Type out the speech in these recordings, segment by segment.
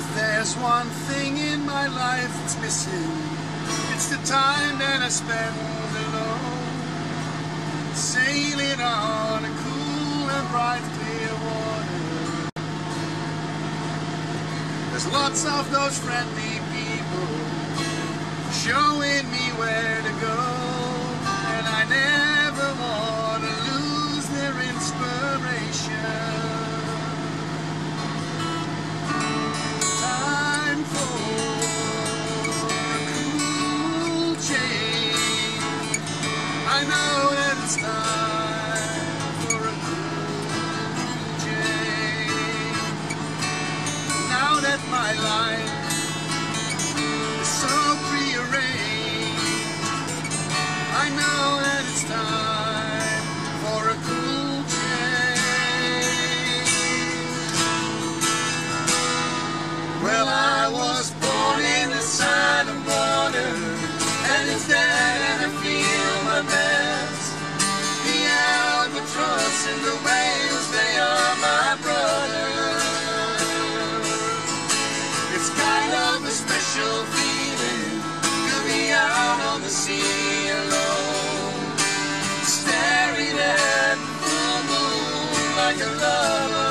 There's one thing in my life that's missing. It's the time that I spend alone, sailing on a cool and bright clear water. There's lots of those friendly people showing me where to go, and I never want to lose their inspiration. Time for a cool change. I know that it's time for a cool change. Now that my life is so prearranged, I know that it's time for a cool change. Well, I was born in the sign of water, and it's there that I feel my best. The albatross and the whales, they are my brothers. It's kind of a special feeling to be out on the sea alone, staring at the full moon like a lover.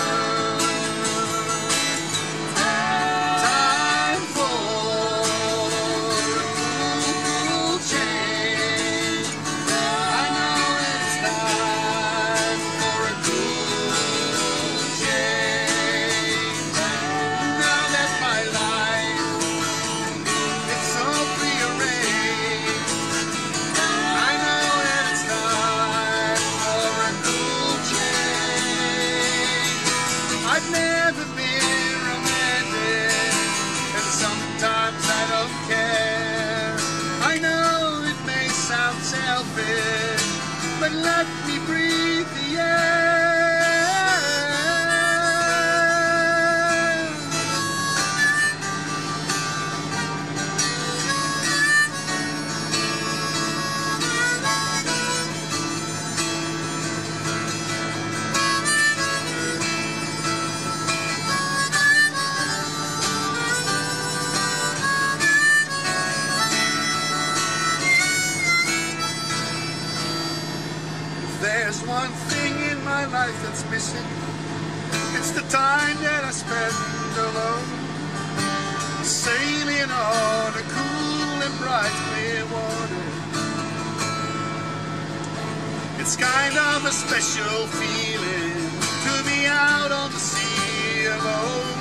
Time for a cool change. I know it's time for a cool change. Now that my life is so prearranged, I know that it's time for a cool change. I've never been romantic, and sometimes I don't care. I know it may sound selfish, but let me breathe the air. There's one thing in my life that's missing. It's the time that I spend alone, sailing on a cool and bright clear water. It's kind of a special feeling to be out on the sea alone,